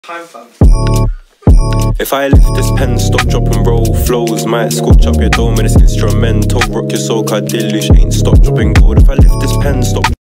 Time fam. If I lift this pen, stop, drop and roll flows, might scorch up your dome and it's instrumental. Rock your soul, card deluge ain't stop, dropping gold. If I lift this pen, stop